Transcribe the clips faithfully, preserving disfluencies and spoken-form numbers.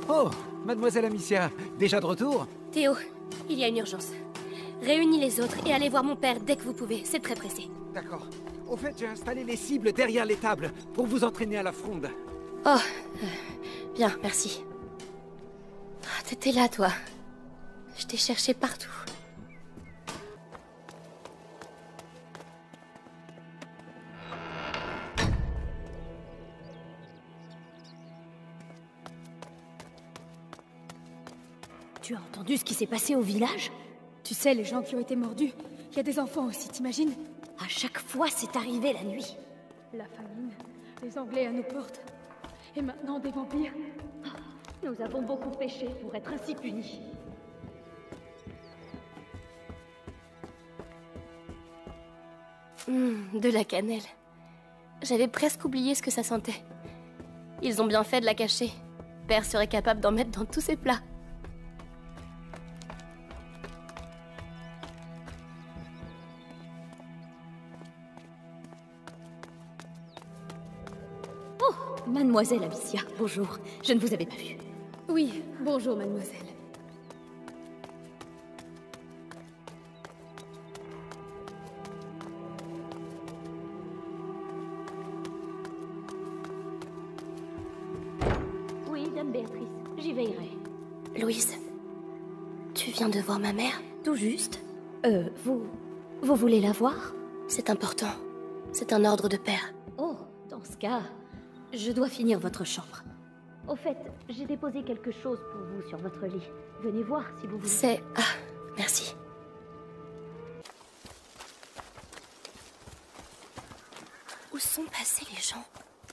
Oh, mademoiselle Amicia, déjà de retour? Théo, il y a une urgence. Réunis les autres et allez voir mon père dès que vous pouvez, c'est très pressé. D'accord. Au fait, j'ai installé les cibles derrière les tables pour vous entraîner à la fronde. Oh, euh, bien, merci. Ah, t'étais là, toi. Je t'ai cherché partout. Tu as entendu ce qui s'est passé au village? Tu sais, les gens qui ont été mordus. Il y a des enfants aussi, t'imagines? À chaque fois, c'est arrivé la nuit. La famine, les Anglais à nos portes. Et maintenant, des vampires. Nous avons beaucoup péché pour être ainsi punis. Mmh, de la cannelle. J'avais presque oublié ce que ça sentait. Ils ont bien fait de la cacher. Père serait capable d'en mettre dans tous ses plats. Mademoiselle Amicia, bonjour. Je ne vous avais pas vue. Oui, bonjour, mademoiselle. Oui, dame Béatrice, j'y veillerai. Louise, tu viens de voir ma mère? Tout juste. Euh, vous... vous voulez la voir? C'est important. C'est un ordre de père. Oh, dans ce cas... je dois finir votre chambre. Au fait, j'ai déposé quelque chose pour vous sur votre lit. Venez voir si vous voulez. C'est... Ah, merci. Où sont passés les gens?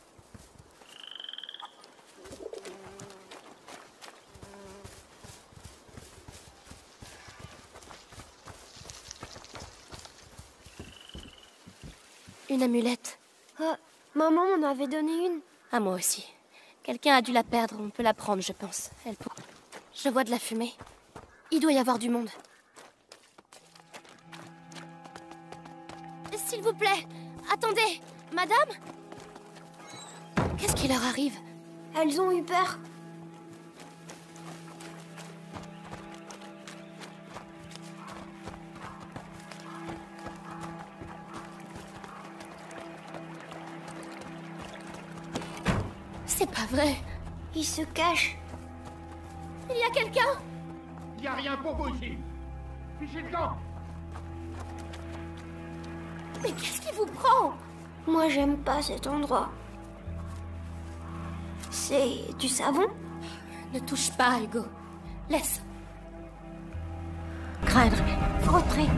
Une amulette. Oh, maman m'en avait donné une. À moi aussi. Quelqu'un a dû la perdre, on peut la prendre, je pense. Elle peut... Je vois de la fumée. Il doit y avoir du monde. S'il vous plaît, attendez, madame? Qu'est-ce qui leur arrive? Elles ont eu peur. C'est pas vrai. Ils se cachent. Il y a quelqu'un? Il n'y a rien pour vous ici. Fichez le camp. Mais qu'est-ce qui vous prend? Moi, j'aime pas cet endroit. C'est du savon? Ne touche pas, Hugo. Laisse. Craindre, rentrez.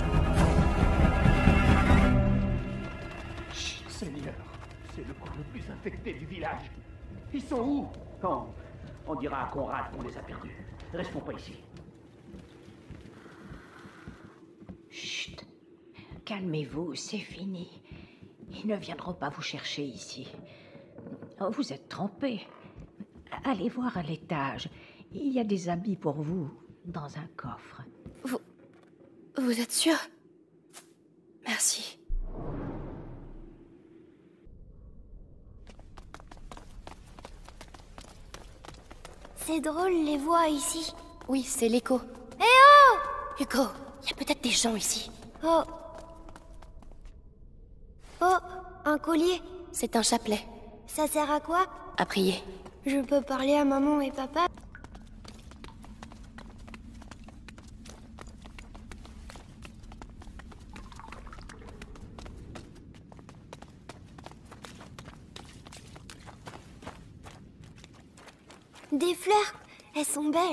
Seigneur, c'est le coin le plus infecté du village. Ils sont où? Quand on dira à Conrad qu'on les a perdus. Restons pas ici. Chut. Calmez-vous, c'est fini. Ils ne viendront pas vous chercher ici. Oh, vous êtes trompés. Allez voir à l'étage. Il y a des habits pour vous dans un coffre. Vous... Vous êtes sûr? Merci. C'est drôle les voix ici. Oui, c'est l'écho. Eh oh! Hugo, il y a peut-être des gens ici. Oh. Oh, un collier. C'est un chapelet. Ça sert à quoi? À prier. Je peux parler à maman et papa? Des fleurs, elles sont belles.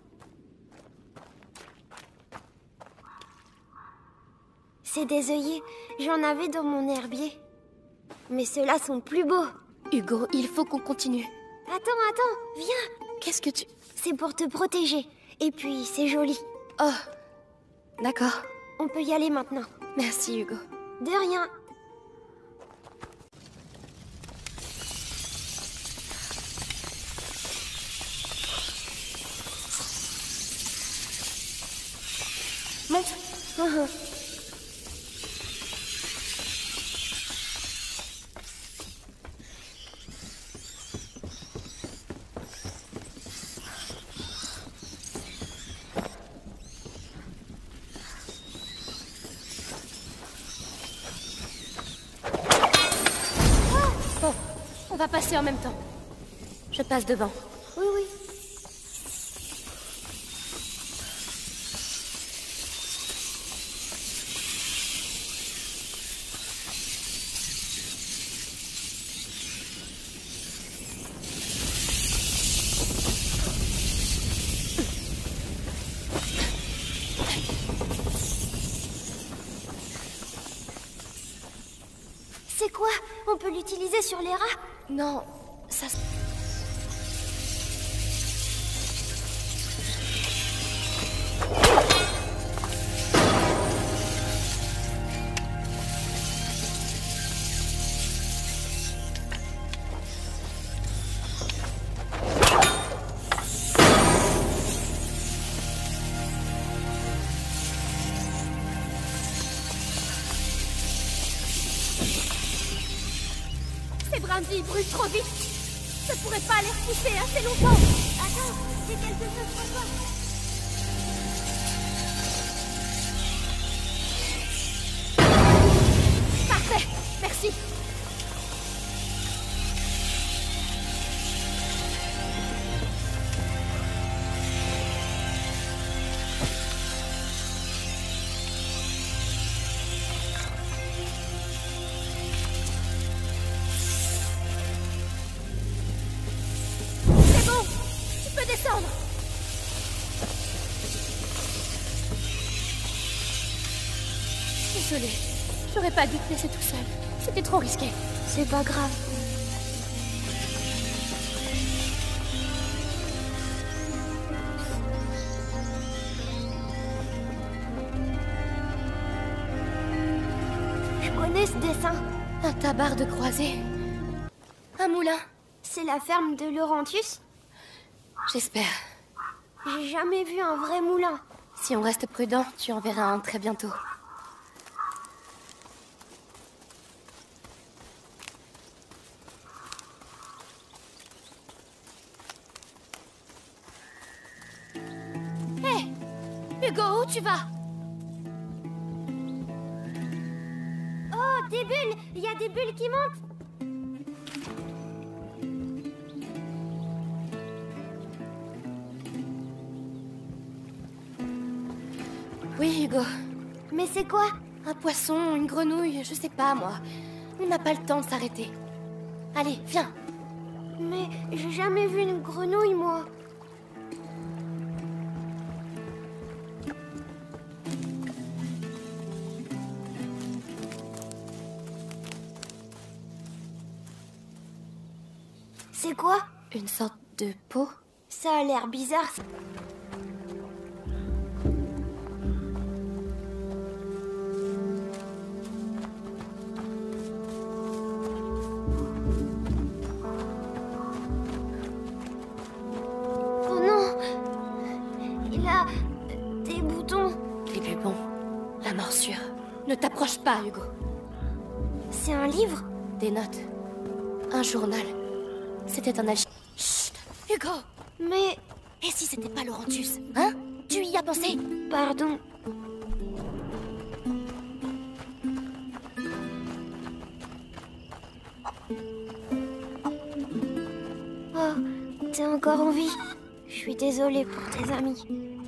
C'est des œillets, j'en avais dans mon herbier. Mais ceux-là sont plus beaux. Hugo, il faut qu'on continue. Attends, attends, viens. Qu'est-ce que tu... C'est pour te protéger. Et puis, c'est joli. Oh, d'accord. On peut y aller maintenant. Merci, Hugo. De rien. Monte. Uh-huh. On va passer en même temps. Je passe devant. Oui, oui. C'est quoi? On peut l'utiliser sur les rats? Non, ça... se- Ces brindilles brûlent trop vite. Je pourrais pas les repousser assez longtemps. Attends, j'ai quelque chose pour toi. Parfait, merci. C'est bon, tu peux descendre. Désolée, j'aurais pas dû te laisser tout seul. C'était trop risqué. C'est pas grave. Je connais ce dessin. Un tabard de croisée. Un moulin. C'est la ferme de Laurentius. J'espère. J'ai jamais vu un vrai moulin. Si on reste prudent, tu en verras un très bientôt. Hé, Hugo, où tu vas? Oh, des bulles! Il y a des bulles qui montent! Oui, Hugo. Mais c'est quoi? Un poisson, une grenouille, je sais pas, moi. On n'a pas le temps de s'arrêter. Allez, viens. Mais j'ai jamais vu une grenouille, moi. C'est quoi? Une sorte de peau? Ça a l'air bizarre. Oh non! Il a des boutons. Les bubons. La morsure. Ne t'approche pas, Hugo. C'est un livre? Des notes. Un journal. C'était un alchimiste. Chut! Hugo! Mais... Et si c'était pas Laurentius? Hein? Tu y as pensé? Pardon. Oh, t'es encore en vie. Je suis désolée pour tes amis.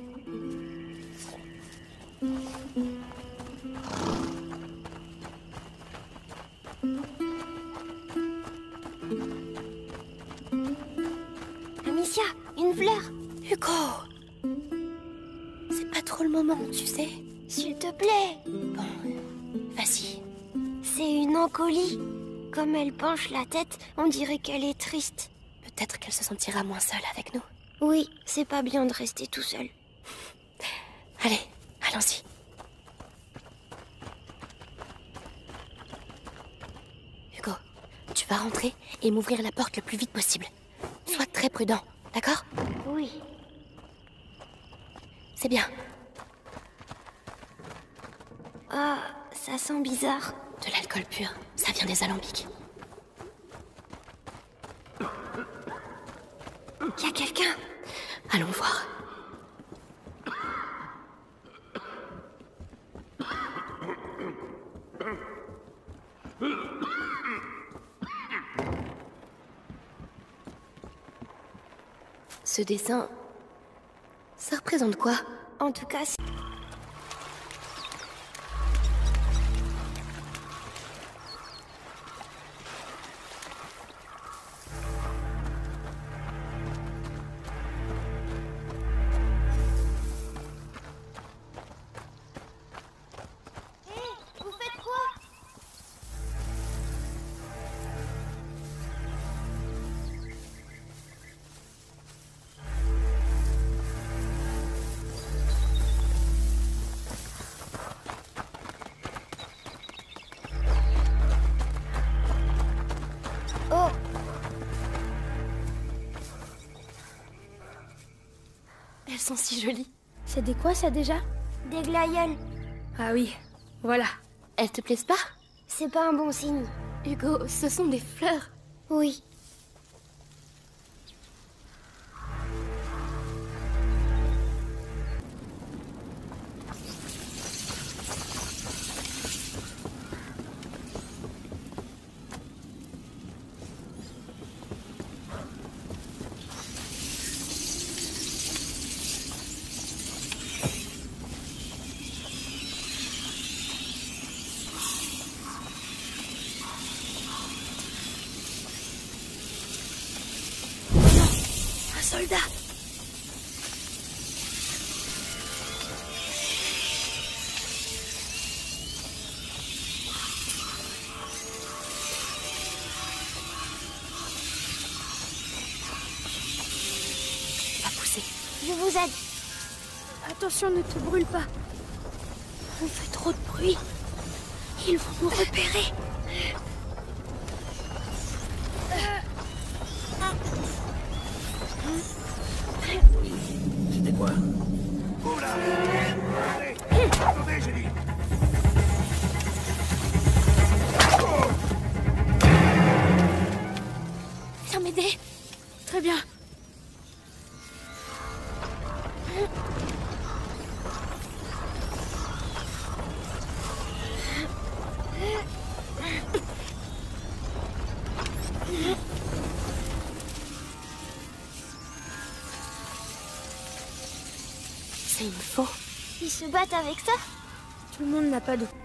Amicia, une fleur. Hugo! C'est pas trop le moment, tu sais. S'il te plaît. Bon, vas-y. C'est une encolie. Comme elle penche la tête, on dirait qu'elle est triste. Peut-être qu'elle se sentira moins seule avec nous. Oui, c'est pas bien de rester tout seul. Allez, allons-y. Hugo, tu vas rentrer et m'ouvrir la porte le plus vite possible. Sois très prudent, d'accord? Oui. C'est bien. Ah, ça sent bizarre. De l'alcool pur, ça vient des alambics. Y a quelqu'un? Allons voir. Ce dessin... ça représente quoi? En tout cas, c'est... Vous faites quoi? Oh! Elles sont si jolies. C'est des quoi ça déjà? Des glaïeuls. Ah oui, voilà. Elles te plaisent pas? C'est pas un bon signe. Hugo, ce sont des fleurs. Oui. Un soldat. Va pousser. Je vous aide. Attention, ne te brûle pas. On fait trop de bruit. Ils vont nous repérer. C'était quoi? Oula! Attendez! Attendez, j'ai dit! Viens m'aider. Très bien. C'est une faux. Ils se battent avec ça? Tout le monde n'a pas d'eau.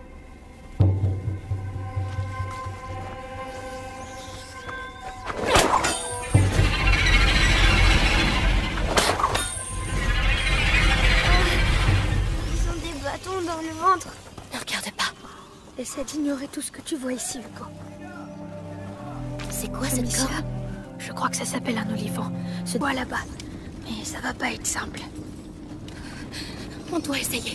Ils ont des bâtons dans le ventre. Ne regarde pas. Essaie d'ignorer tout ce que tu vois ici, Hugo. C'est quoi cette Amicia, corne? je crois que ça s'appelle un olifant. Ce doigt là-bas. Mais ça va pas être simple. On doit essayer.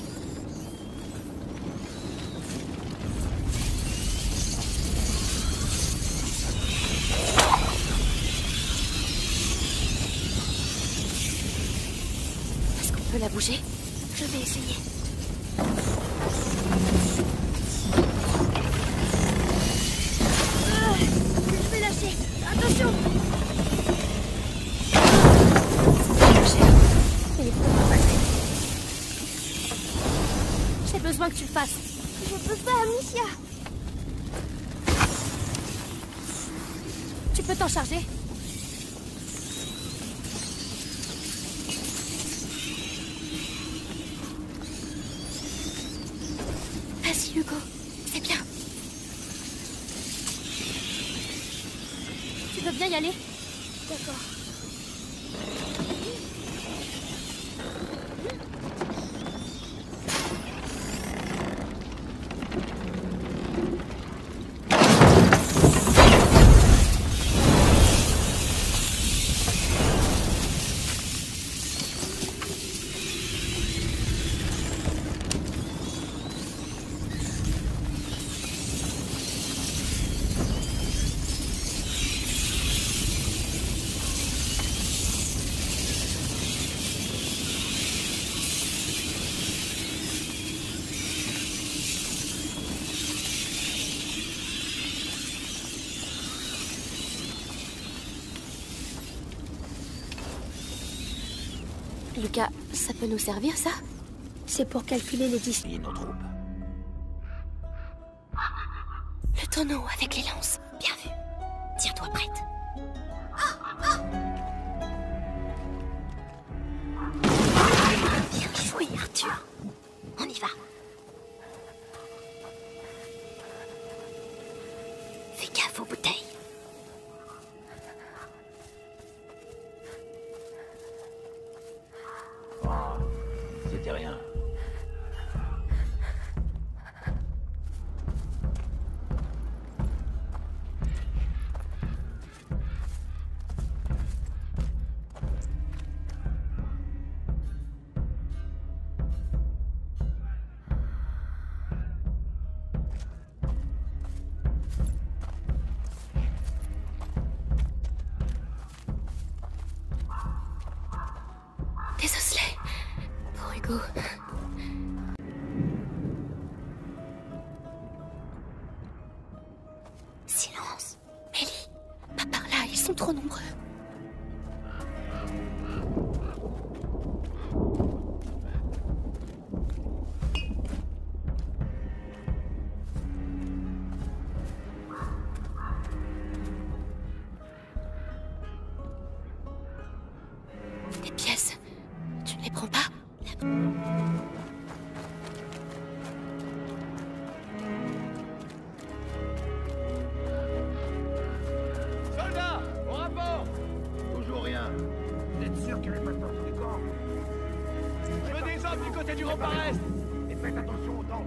Est-ce qu'on peut la bouger? Je vais essayer. Ah, je vais lâcher. Attention! Il est vraiment pas très. J'ai besoin que tu le fasses. Je peux pas, Amicia. Tu peux t'en charger? Vas-y, Hugo. C'est bien. Tu veux bien y aller? D'accord. Lucas, ça peut nous servir, ça? C'est pour calculer les distances. Et nos troupes. Le tonneau avec les lances. Bien vu. Tire-toi prête. C'était rien. Des osselets pour Hugo. Silence. Mélie, pas par là, ils sont trop nombreux. Des pièces. Tu ne les prends pas? Soldats, au rapport! Toujours rien. Vous êtes sûr qu'il n'y avait pas de porte du camp? Je veux des hommes du côté du repas-reste! Et faites attention aux tentes!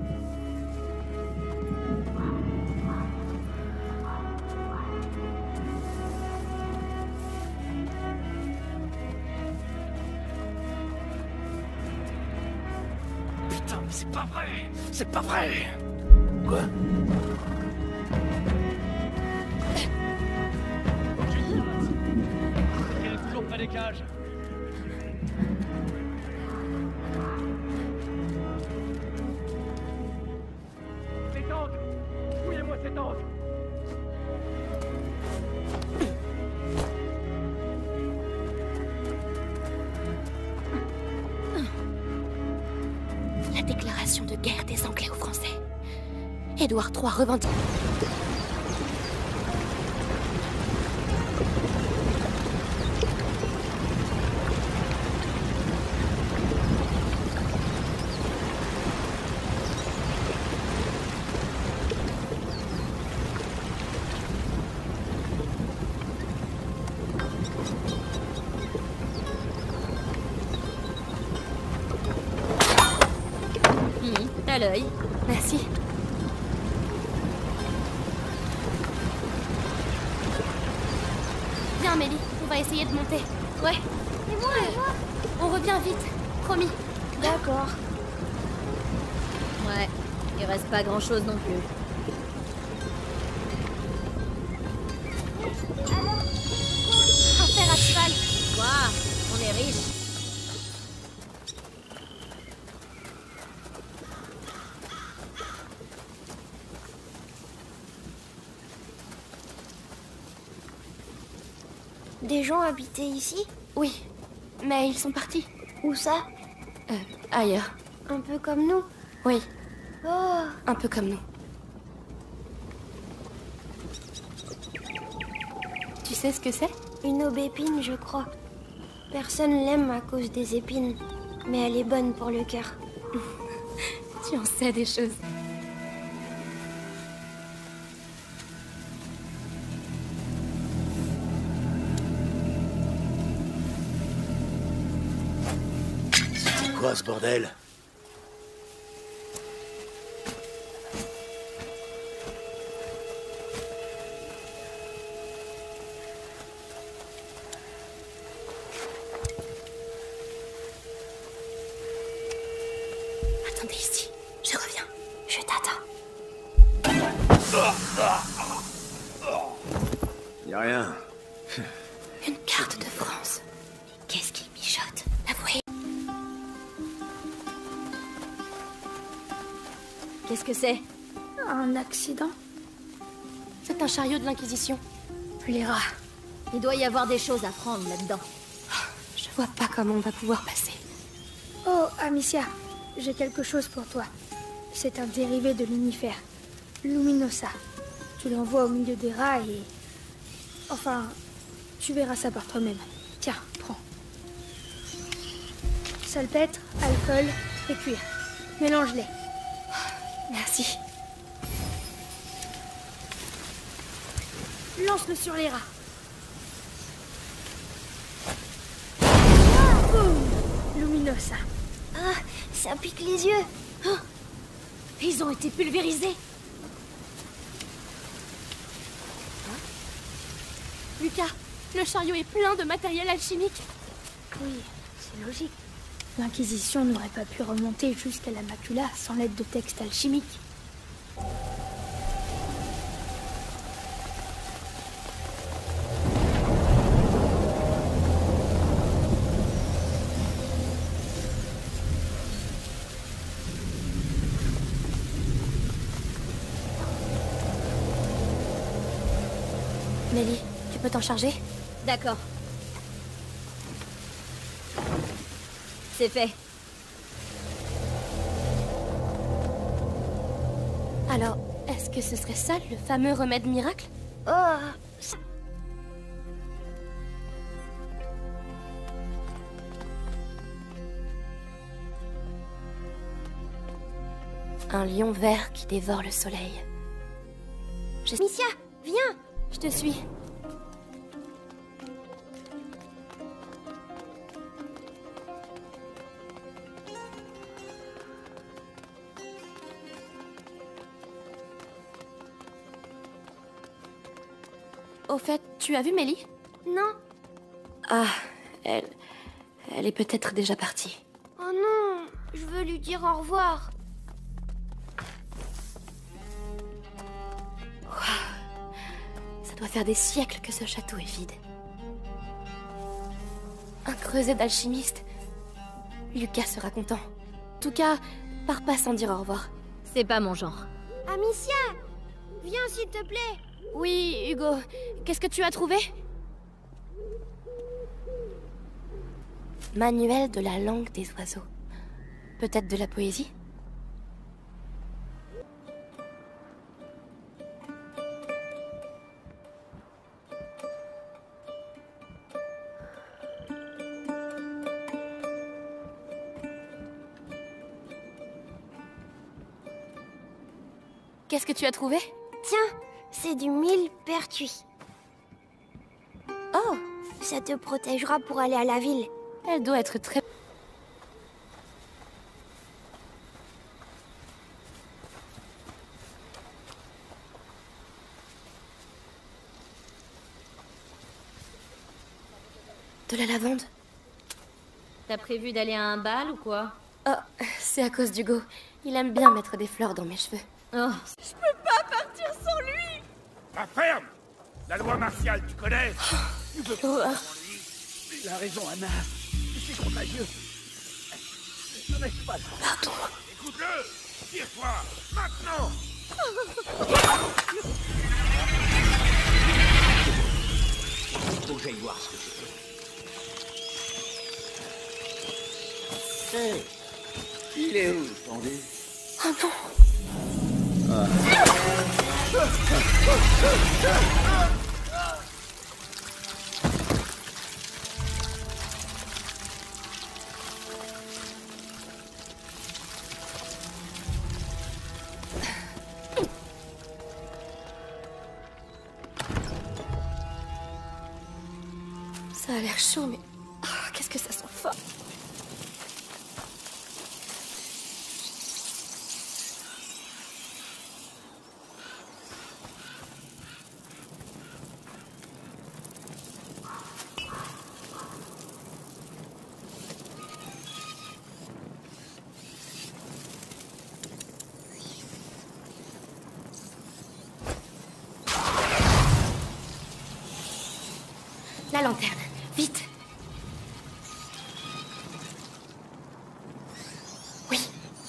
Putain, mais c'est pas vrai! C'est pas vrai! Quoi? Il est toujours pas des cages! Ces tentes! Fouillez-moi ces tentes! La déclaration de guerre des Anglais aux Français. Édouard trois revendique. À l'œil. Merci. Viens, Mélie, on va essayer de monter. Ouais. Et moi, et moi? On revient vite, promis. D'accord. Ouais, il reste pas grand chose non plus. Affaire à cheval. Quoi? On est riche. Des gens habitaient ici? Oui, mais ils sont partis. Où ça? Euh, ailleurs. Un peu comme nous? Oui, Oh, un peu comme nous. Tu sais ce que c'est? une aubépine, je crois. Personne l'aime à cause des épines, mais elle est bonne pour le cœur. Tu en sais des choses. C'est quoi ce bordel? Attendez ici, je reviens. Je t'attends. Y a rien. Une carte de France. Qu'est-ce qu'il mijote? Avouez. Qu'est-ce que c'est? Un accident? C'est un chariot de l'Inquisition. Les rats. Il doit y avoir des choses à prendre là-dedans. Je vois pas comment on va pouvoir passer. Oh, Amicia, j'ai quelque chose pour toi. C'est un dérivé de l'unifère. Luminosa. Tu l'envoies au milieu des rats et... Enfin, tu verras ça par toi-même. Tiens, prends. Salpêtre, alcool et cuir. Mélange-les. Merci. Lance-le sur les rats. Ah, boum! Luminosa. Ah, ça pique les yeux. Oh, ils ont été pulvérisés. Lucas, le chariot est plein de matériel alchimique. Oui, c'est logique. L'Inquisition n'aurait pas pu remonter jusqu'à la macula sans l'aide de textes alchimiques. Mélie, tu peux t'en charger? D'accord. C'est fait. Alors, est-ce que ce serait ça, le fameux remède miracle? Oh, ça... Un lion vert qui dévore le soleil. Je... Amicia, viens! Je te suis. Au fait, tu as vu Mélie? Non. Ah, elle... Elle est peut-être déjà partie. Oh non, je veux lui dire au revoir. Ça doit faire des siècles que ce château est vide. Un creuset d'alchimiste. Lucas sera content. En tout cas, pars pas sans dire au revoir. C'est pas mon genre. Amicia, viens s'il te plaît. Oui, Hugo. Qu'est-ce que tu as trouvé? Manuel de la langue des oiseaux. Peut-être de la poésie? Qu'est-ce que tu as trouvé? Tiens, c'est du millepertuis. Oh! Ça te protégera pour aller à la ville. Elle doit être très... De la lavande? T'as prévu d'aller à un bal ou quoi? Oh, c'est à cause d'Hugo. Il aime bien mettre des fleurs dans mes cheveux. Oh, La ferme! La loi martiale, tu connais? Tu peux pas horreur. devant lui. Il a raison, Anna. C'est contagieux. Ne reste pas là. Pardon. Écoute-le! Tire-toi! Maintenant! Faut que j'aille voir ce que c'est. Hé! Il est où, tendu? Oh non! Ça a l'air chaud, mais... Ah, qu'est-ce que ça sent fort! La lanterne, vite! Oui.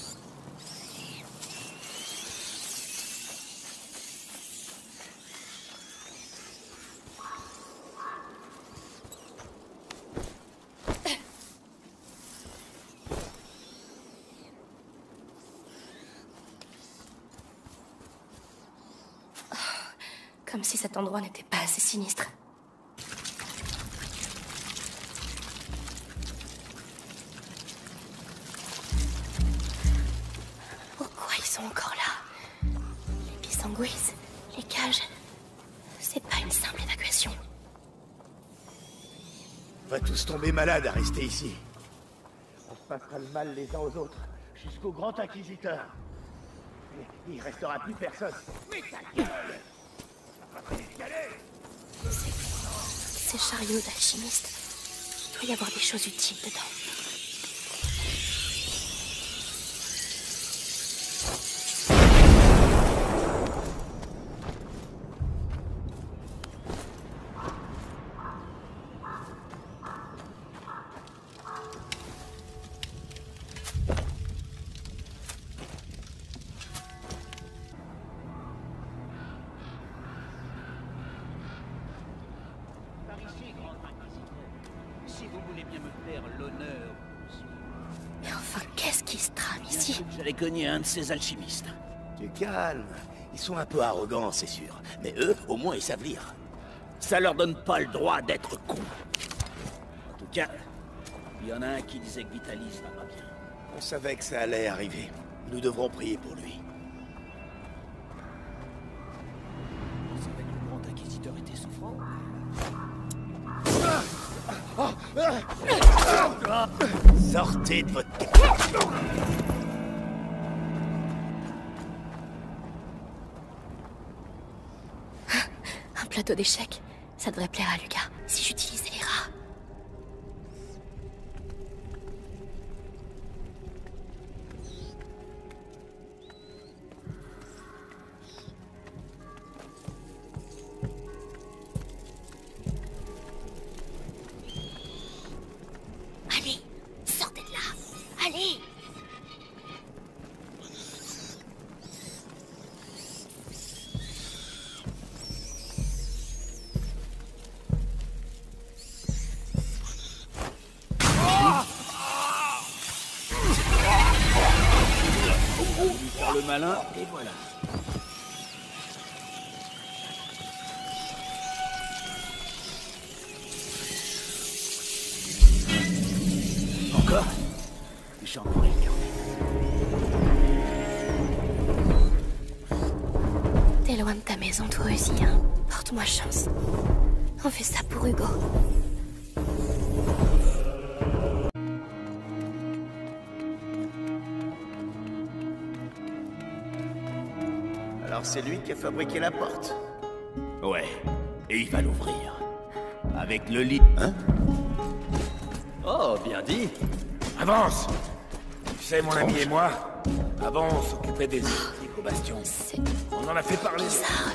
Oh, comme si cet endroit n'était pas assez sinistre. Encore là. Les pissanguis, les cages. C'est pas une simple évacuation. On va tous tomber malades à rester ici. On passera le mal les uns aux autres, jusqu'au Grand Inquisiteur. Et il restera plus personne. Mais ta gueule! Ces chariots d'alchimistes, il doit y avoir des choses utiles dedans. J'allais cogner un de ces alchimistes. Tu calmes. Ils sont un peu arrogants, c'est sûr. Mais eux, au moins, ils savent lire. Ça leur donne pas le droit d'être cons. En tout cas, il y en a un qui disait que Vitalis va pas bien. On savait que ça allait arriver. Nous devrons prier pour lui. On savait que le Grand Inquisiteur était souffrant. Sortez de votre... Un plateau d'échecs, ça devrait plaire à Lucas, si j'utilisais les rats. Allez, sortez de là, allez! Faire le malin, et voilà. Encore? J'en aurais le carnet. T'es loin de ta maison toi aussi, hein. Porte-moi chance. On fait ça pour Hugo. Alors c'est lui qui a fabriqué la porte. Ouais, et il va l'ouvrir. Avec le lit. Hein? Oh, bien dit. Avance! Tu sais, mon ami et moi, avant on s'occupait des éco bastions. On en a fait parler. Bizarre.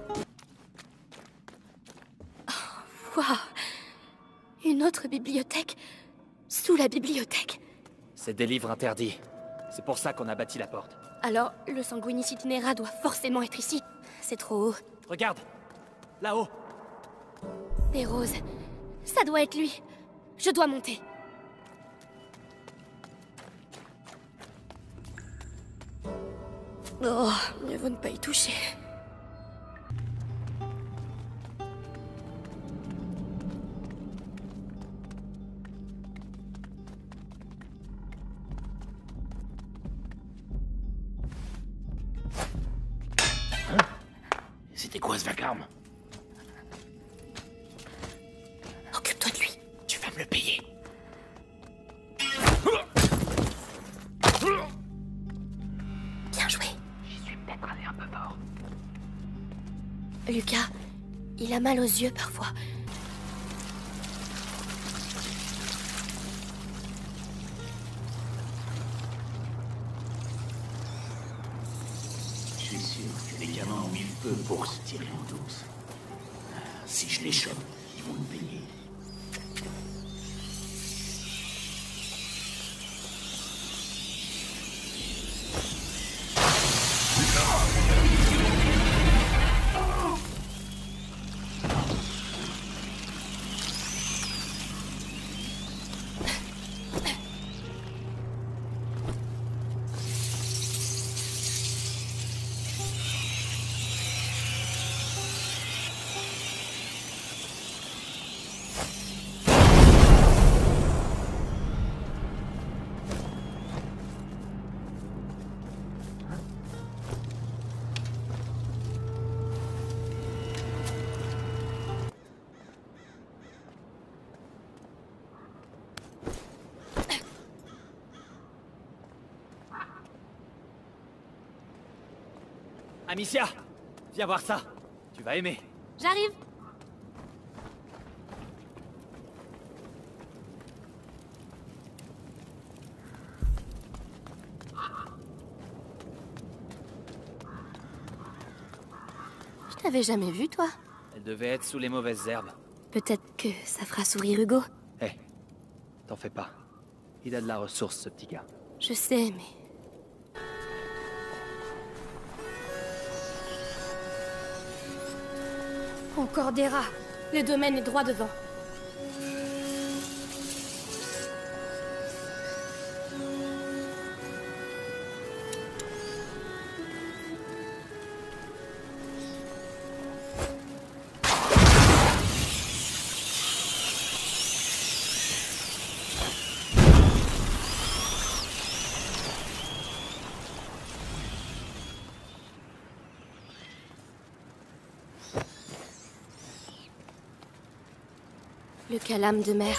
Oh, waouh! Une autre bibliothèque sous la bibliothèque. C'est des livres interdits. C'est pour ça qu'on a bâti la porte. Alors, le Sanguinis Itinera doit forcément être ici. C'est trop haut. Regarde! Là-haut! Des roses. Ça doit être lui. Je dois monter. Oh, mieux vaut ne pas y toucher. C'était quoi ce vacarme? Occupe-toi de lui. Tu vas me le payer. Bien joué. J'y suis peut-être allé un peu fort. Lucas, il a mal aux yeux parfois. Je suis sûr que les gamins ont mis le feu pour se tirer en douce. Si je les chope, ils vont me payer. Amicia, viens voir ça. Tu vas aimer. J'arrive. Je t'avais jamais vu, toi. Elle devait être sous les mauvaises herbes. Peut-être que ça fera sourire Hugo. Hé, hey, t'en fais pas. Il a de la ressource, ce petit gars. Je sais, mais... Encore des rats. Le domaine est droit devant. Le calame de mer.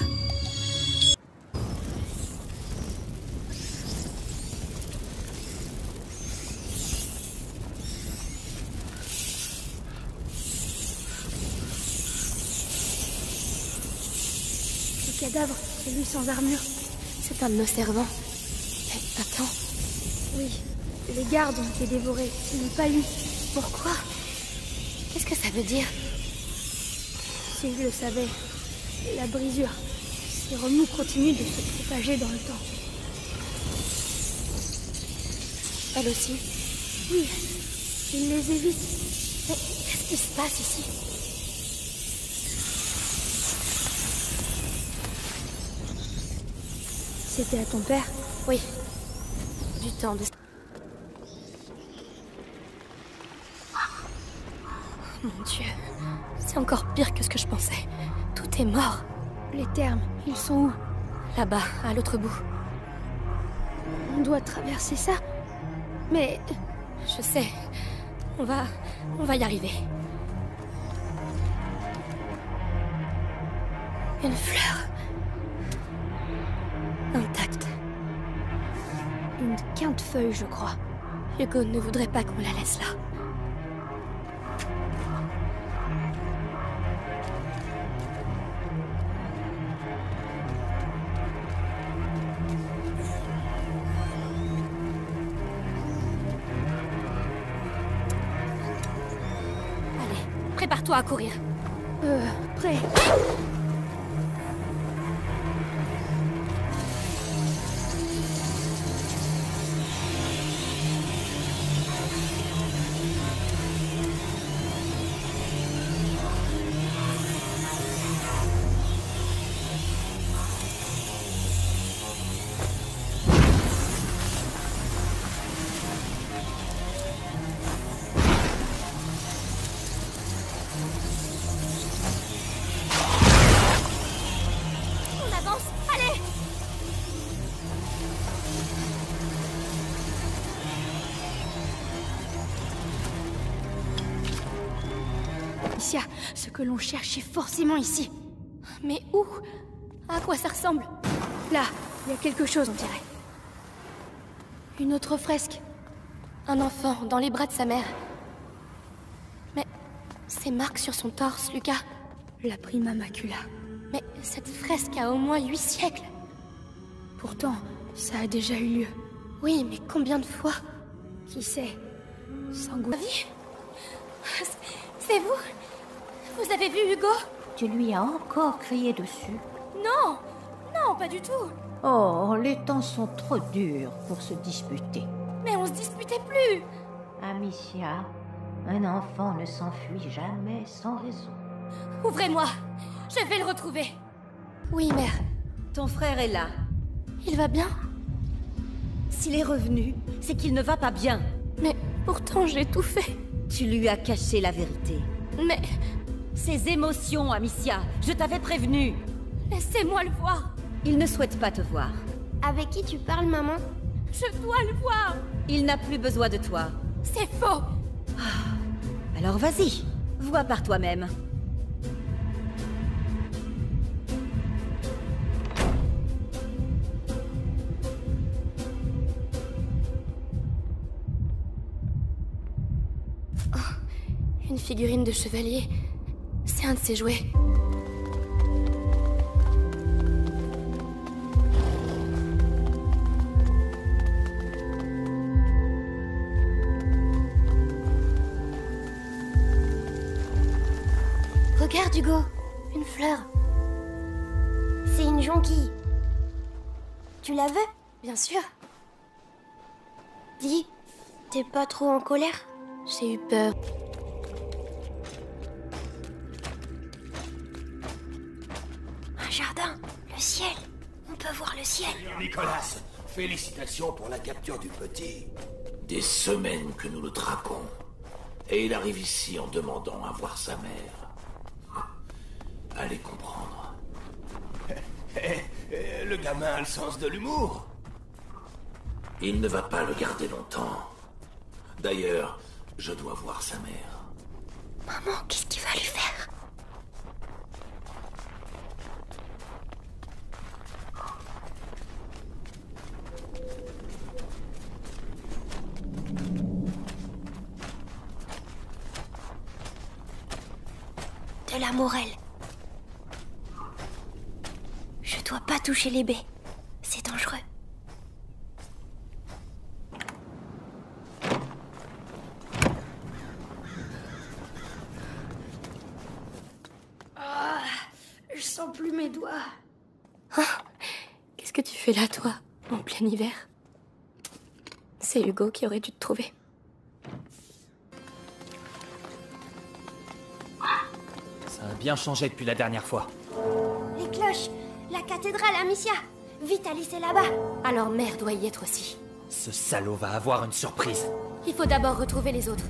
Le cadavre, celui sans armure. C'est un de nos servants. Mais attends. Oui, les gardes ont été dévorés. Ce n'est pas lui. Pourquoi? Qu'est-ce que ça veut dire? Si je le savais. La brisure. Ces remous continuent de se propager dans le temps. Elle aussi? Oui, il les évite. Mais qu'est-ce qui se passe ici? C'était à ton père? Oui. Du temps de... Mon Dieu. C'est encore pire que ce que je pensais. Tout est mort. Les termes, ils sont où? Là-bas, à l'autre bout. On doit traverser ça? Mais... Je sais. On va... On va y arriver. Une fleur. Intacte. Une quinte-feuille, je crois. Hugo ne voudrait pas qu'on la laisse là. Prépare-toi à courir. Euh, prêt. Ce que l'on cherche est forcément ici. Mais où? À quoi ça ressemble? Là, il y a quelque chose, on dirait. Une autre fresque. Un enfant dans les bras de sa mère. Mais ces marques sur son torse, Lucas. La prima macula. Mais cette fresque a au moins huit siècles. Pourtant, ça a déjà eu lieu. Oui, mais combien de fois? Qui sait? Sans goût. C'est vous? Vous avez vu Hugo? Tu lui as encore crié dessus? Non! Non, pas du tout! Oh, les temps sont trop durs pour se disputer. Mais on se disputait plus! Amicia, un enfant ne s'enfuit jamais sans raison. Ouvrez-moi! Je vais le retrouver! Oui, mère. Ton frère est là. Il va bien? S'il est revenu, c'est qu'il ne va pas bien. Mais pourtant, j'ai tout fait. Tu lui as caché la vérité. Mais... Ses émotions, Amicia, je t'avais prévenu. Laissez-moi le voir. Il ne souhaite pas te voir. Avec qui tu parles, maman? Je dois le voir. Il n'a plus besoin de toi. C'est faux. Ah, alors vas-y, vois par toi-même. Une figurine de chevalier. C'est un de ses jouets. Regarde, Hugo. Une fleur. C'est une jonquille. Tu la veux? Bien sûr. Dis, t'es pas trop en colère? J'ai eu peur. Un jardin, le ciel. On peut voir le ciel. Nicolas, félicitations pour la capture du petit. Des semaines que nous le traquons. Et il arrive ici en demandant à voir sa mère. Allez comprendre. Eh, eh, le gamin a le sens de l'humour. Il ne va pas le garder longtemps. D'ailleurs, je dois voir sa mère. Maman, qu'est-ce qu'il va lui faire? De la morelle. Je dois pas toucher les baies. C'est dangereux. Ah, je sens plus mes doigts. Oh, qu'est-ce que tu fais là, toi, en plein hiver? C'est Hugo qui aurait dû te trouver. Ça a bien changé depuis la dernière fois. Les cloches. La cathédrale, Amicia. Vite, Alice est là-bas. Alors mère doit y être aussi. Ce salaud va avoir une surprise. Il faut d'abord retrouver les autres.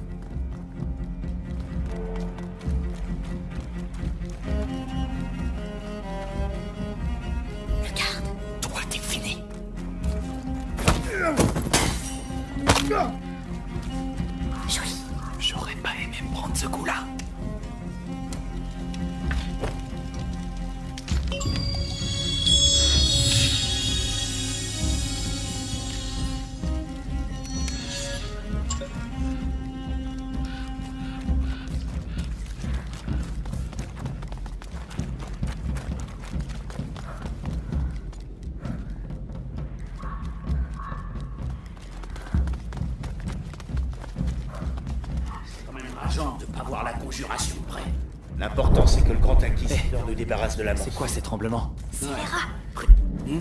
Regarde. Toi, t'es fini. Joli. J'aurais pas aimé me prendre ce coup-là. De pas voir la conjuration près. L'important, c'est que le grand inquisiteur nous débarrasse de la mort. C'est quoi ces tremblements? C'est les rats. Hmm?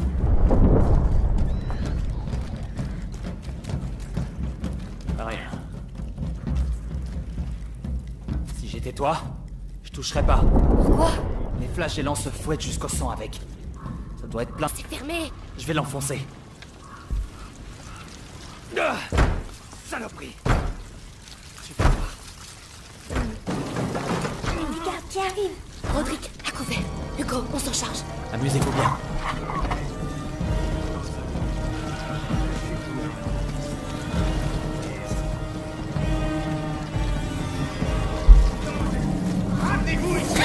Rien. Si j'étais toi, je toucherais pas. Pourquoi? Les flagellants se fouettent jusqu'au sang avec. Ça doit être plein. C'est fermé. Je vais l'enfoncer. Ah, saloperie. Les gardes qui arrivent. Rodrigue, à couvert. Hugo, on s'en charge. Amusez-vous bien. Ramenez-vous ici.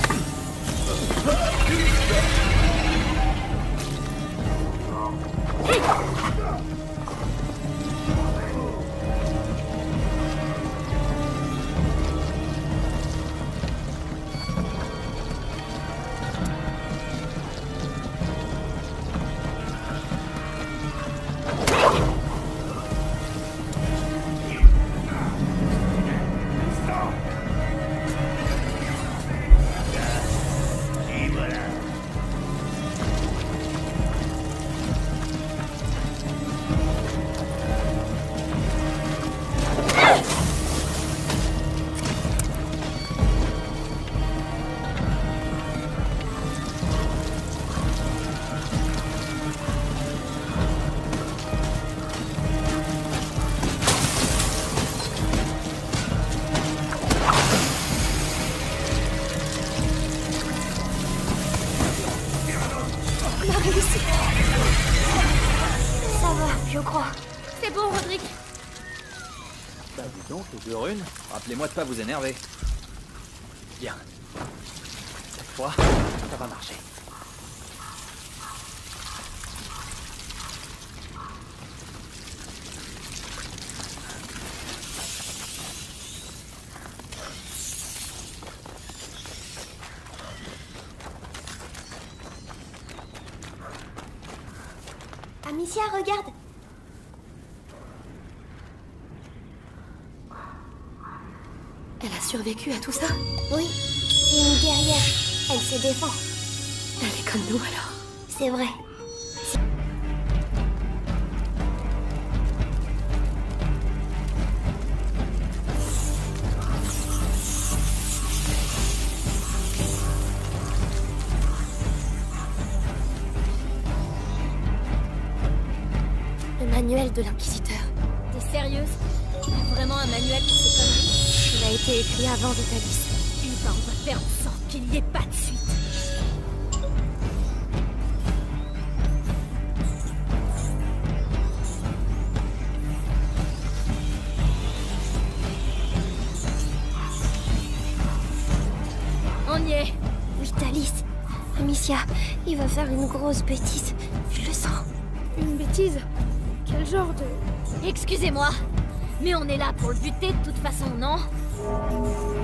Ça va, je crois. C'est bon, Rodrigue. Bah dis donc, les deux runes, rappelez-moi de pas vous énerver. Bien. Cette fois, ça va marcher. Amicia, regarde. Elle a survécu à tout ça? Oui, c'est une guerrière. Elle se défend. Elle est comme nous alors. C'est vrai. Le manuel de l'inquisiteur. T'es sérieuse? Vraiment un manuel pour ces conneries? Il a été écrit avant Vitalis. Eh ben, on va faire en sorte qu'il n'y ait pas de suite. On y est. Vitalis. Amicia, il va faire une grosse bêtise. Je le sens. Une bêtise? Quel genre de... Excusez-moi, mais on est là pour le buter de toute façon, non?